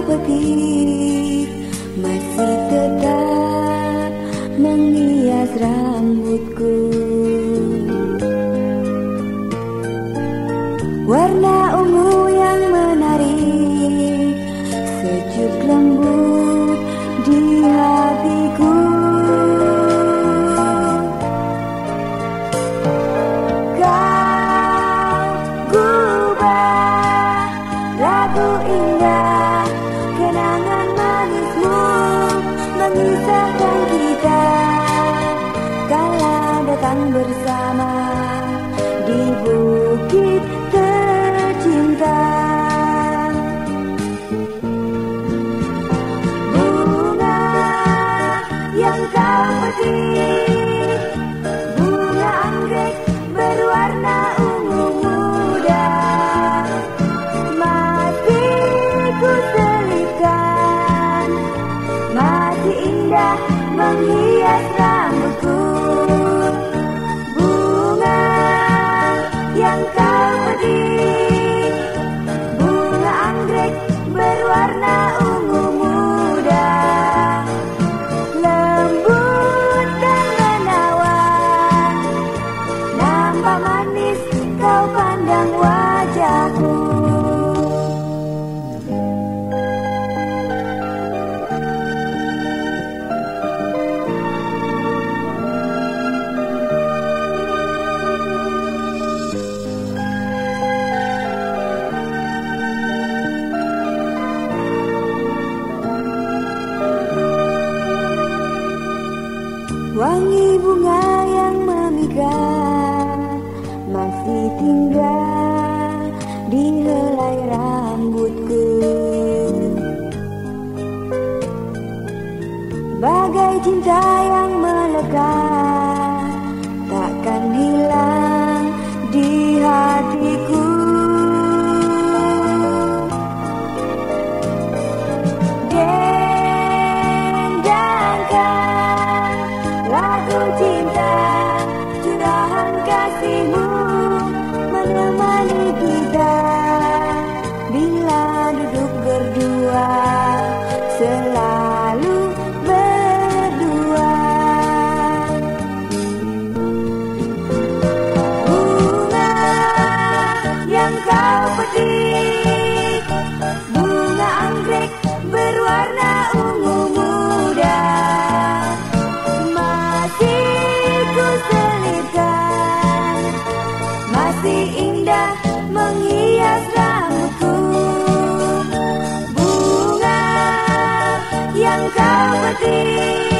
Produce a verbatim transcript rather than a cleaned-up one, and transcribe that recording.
petik masih tetap menghias rambutku. Warna ungu yang menarik, sejuk lembut di hatiku. Kau gubah lagu indah, kenangan manismu mengisahkan kita kala datang bersama di bukit tercinta. Bunga yang kau petik, bunga anggrek berwarna ungu muda, masih ku selipkan, masih indah menghias rambutku. Bunga yang kau petik, bunga anggrek berwarna ungu muda, lembut dan menawan, nampak manis kau pandang wajahku. Wangi bunga yang memikat masih tinggal di helai rambutku, bagai cinta yang melekat takkan hilang di hatiku. Lagu cinta, curahan kasihmu menemani kita bila duduk berdua, selalu berdua. Bunga yang kau petik, bunga anggrek berwarna ungu muda, ku selipkan, masih indah menghias rambutku. Bunga yang kau petik,